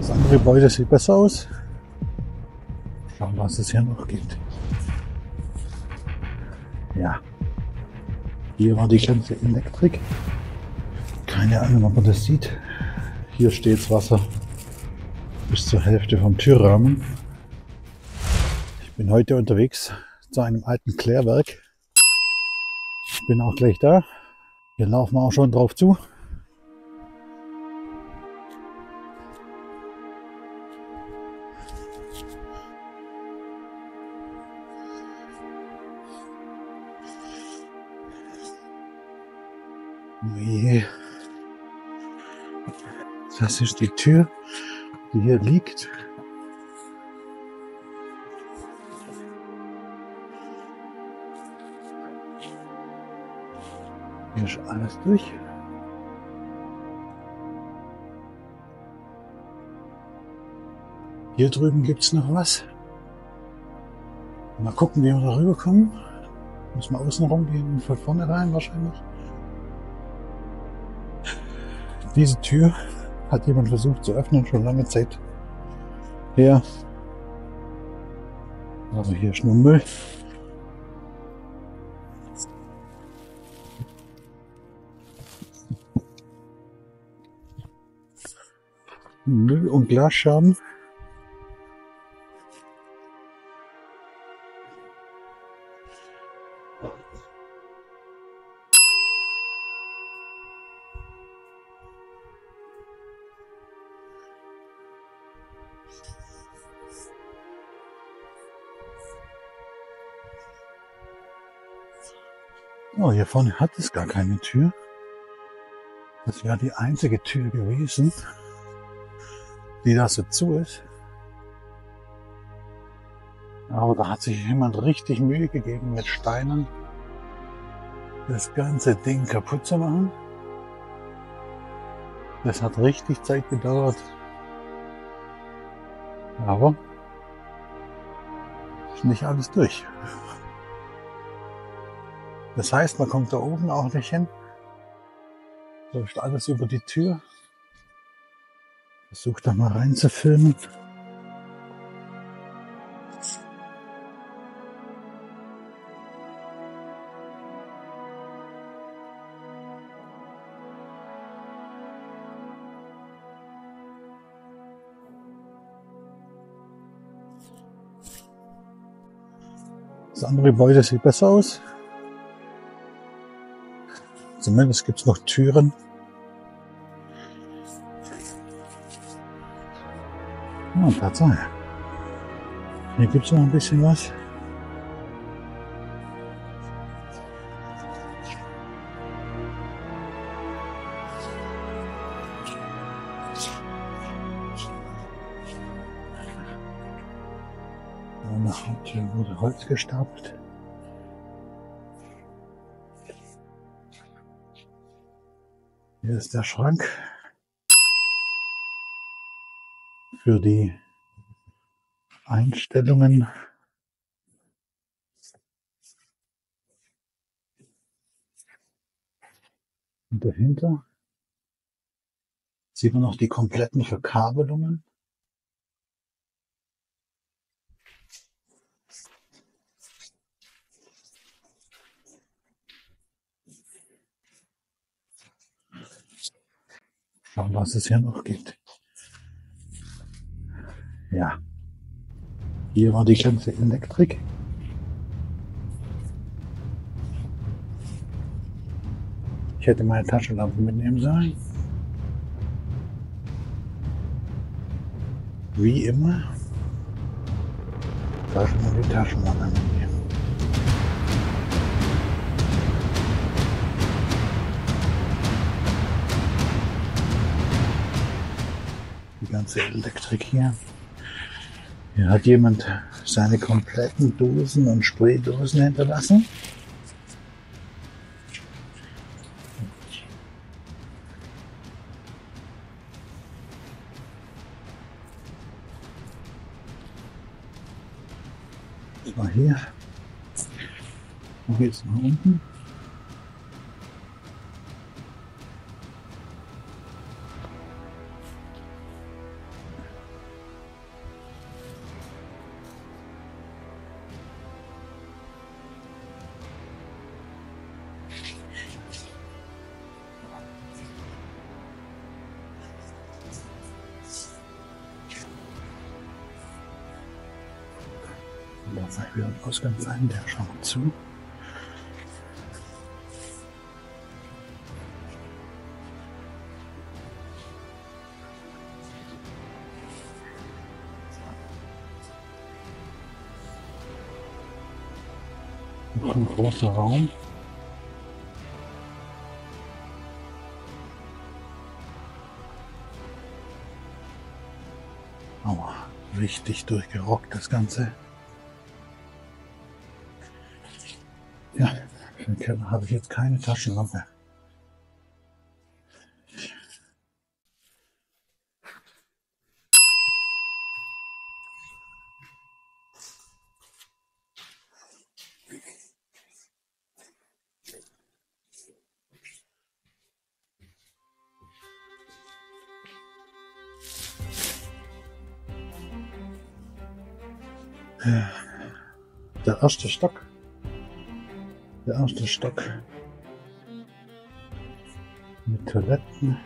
Das andere Gebäude sieht besser aus. Schauen, was es hier noch gibt. Ja, hier war die ganze Elektrik. Keine Ahnung, ob man das sieht. Hier steht das Wasser bis zur Hälfte vom Türrahmen. Ich bin heute unterwegs zu einem alten Klärwerk. Ich bin auch gleich da. Hier laufen wir auch schon drauf zu. Nee. Das ist die Tür, die hier liegt. Hier ist alles durch. Hier drüben gibt es noch was. Mal gucken, wie wir da rüberkommen. Müssen wir außen rum gehen, von vorne rein wahrscheinlich. Diese Tür hat jemand versucht zu öffnen, schon lange Zeit her. Also hier ist nur Müll. Müll und Glasscherben. Oh, hier vorne hat es gar keine Tür. Das wäre die einzige Tür gewesen, die da so zu ist. Aber da hat sich jemand richtig Mühe gegeben, mit Steinen das ganze Ding kaputt zu machen. Das hat richtig Zeit gedauert. Aber ist nicht alles durch. Das heißt, man kommt da oben auch nicht hin. Läuft alles über die Tür. Versuch da mal rein zu filmen. Das andere Gebäude sieht besser aus. Zumindest gibt es noch Türen. Ja, Tatsache. Hier gibt es noch ein bisschen was. Nach Haupttür wurde Holz gestapelt. Hier ist der Schrank für die Einstellungen. Und dahinter sieht man noch die kompletten Verkabelungen. Schauen, was es hier noch gibt. Ja, hier war die ganze Elektrik. Ich hätte meine Taschenlampe mitnehmen sollen. Wie immer. Da schon mal die Taschenlampe mitnehmen. Die ganze Elektrik hier. Hier hat jemand seine kompletten Dosen und Spraydosen hinterlassen. Das war hier. Wo geht's nach unten? wahrscheinlich wieder ein Ausgang sein, der schaut zu. Noch ein großer Raum. Aber richtig durchgerockt das Ganze. Ja, für den Keller habe ich jetzt keine Taschenlampe. Der erste Stock. Der erste Stock. Mit Toiletten.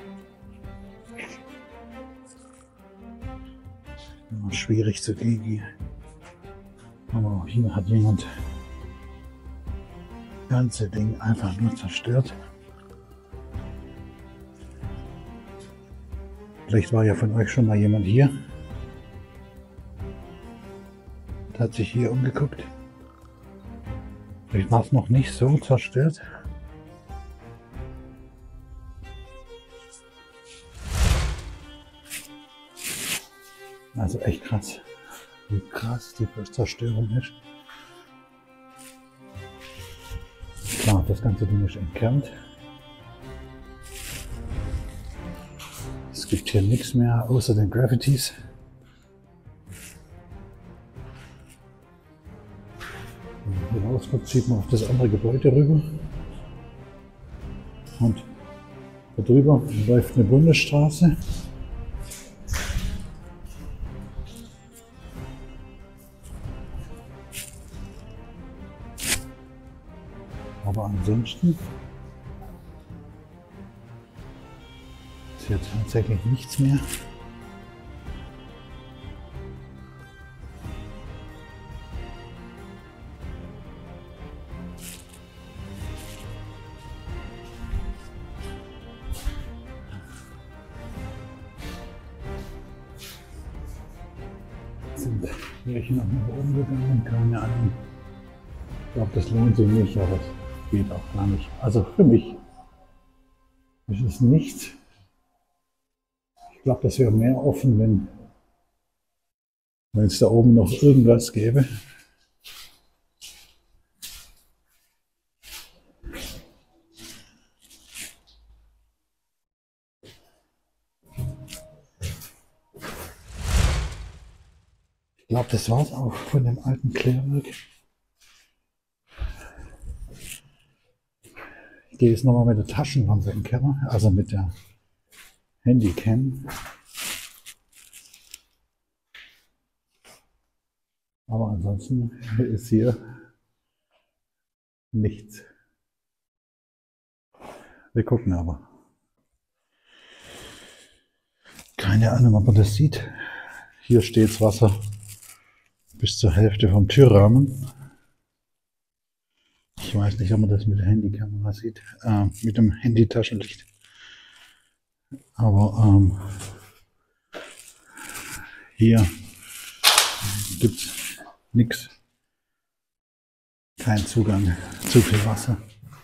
Immer schwierig zu gehen hier. Aber hier hat jemand das ganze Ding einfach nur zerstört. Vielleicht war ja von euch schon mal jemand hier. Und hat sich hier umgeguckt. Vielleicht war es noch nicht so zerstört. Also echt krass, wie krass die Zerstörung ist. Klar, das ganze Ding ist entkernt. Es gibt hier nichts mehr außer den Graffitis. Wenn man rausguckt, sieht man auf das andere Gebäude rüber. Und da drüber läuft eine Bundesstraße. Aber ansonsten ist hier tatsächlich nichts mehr. Sind welche noch nach oben gegangen? Keine Ahnung. Ich glaube, das lohnt sich nicht, aber es geht auch gar nicht. Also für mich ist es nichts. Ich glaube, das wäre mehr offen, wenn es da oben noch irgendwas gäbe. Ich glaube, das war es auch von dem alten Klärwerk. Ich gehe jetzt nochmal mit der Taschenlampe in den Keller, also mit der Handycam. Aber ansonsten ist hier nichts. Wir gucken aber. Keine Ahnung, ob man das sieht. Hier steht das Wasser bis zur Hälfte vom Türrahmen. Ich weiß nicht, ob man das mit der Handykamera sieht, mit dem Handytaschenlicht. Aber hier gibt es nichts. Kein Zugang, zu viel Wasser.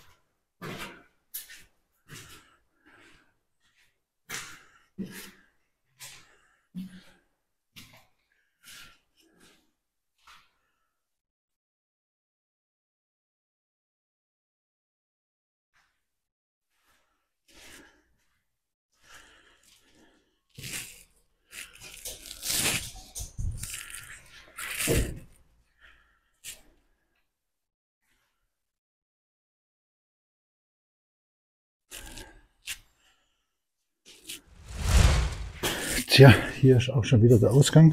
Tja, hier ist auch schon wieder der Ausgang.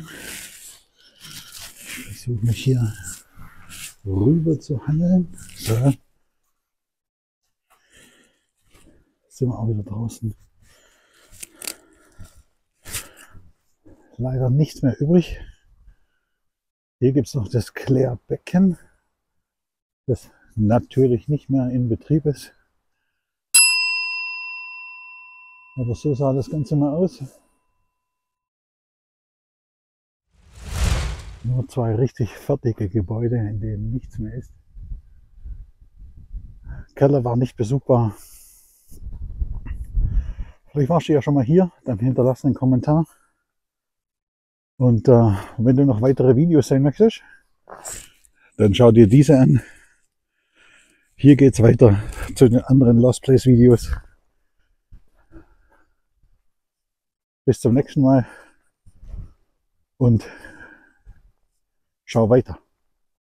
Ich versuche mich hier rüber zu handeln. So. Sind wir auch wieder draußen. Leider nichts mehr übrig. Hier gibt es noch das Klärbecken, das natürlich nicht mehr in Betrieb ist. Aber so sah das Ganze mal aus. Nur zwei richtig fertige Gebäude, in denen nichts mehr ist. Keller war nicht besuchbar. Vielleicht warst du ja schon mal hier, dann hinterlass einen Kommentar. Und wenn du noch weitere Videos sehen möchtest, dann schau dir diese an. Hier geht es weiter zu den anderen Lost Place Videos. Bis zum nächsten Mal und schau weiter.